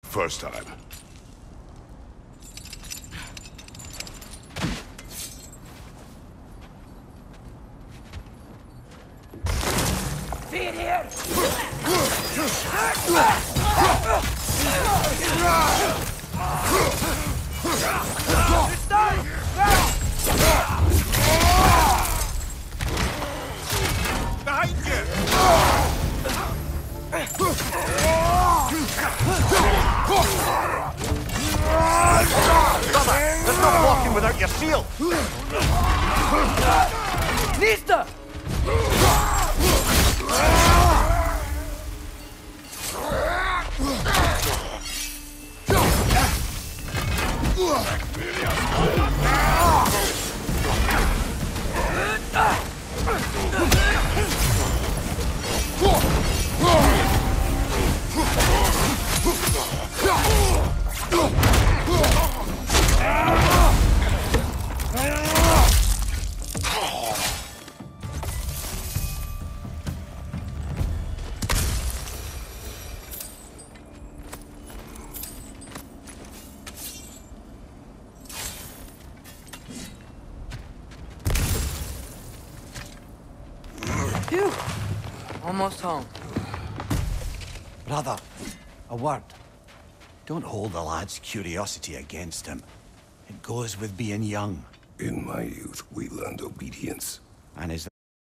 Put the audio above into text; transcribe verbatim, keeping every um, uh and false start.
First time. See it here! It's done! Behind you! There's no walking without your shield! Nista! Phew! Almost home. Brother, a word. Don't hold the lad's curiosity against him. It goes with being young. In my youth, we learned obedience. And his